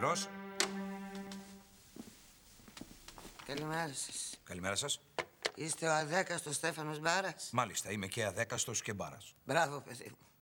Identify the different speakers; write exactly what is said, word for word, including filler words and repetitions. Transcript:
Speaker 1: Εμπρός.
Speaker 2: Καλημέρα σας.
Speaker 1: Καλημέρα σας.
Speaker 2: Είστε ο αδέκαστος Στέφανος Μπάρας?
Speaker 1: Μάλιστα, είμαι και αδέκαστος και μπάρας.
Speaker 2: Μπράβο, παιδί μου.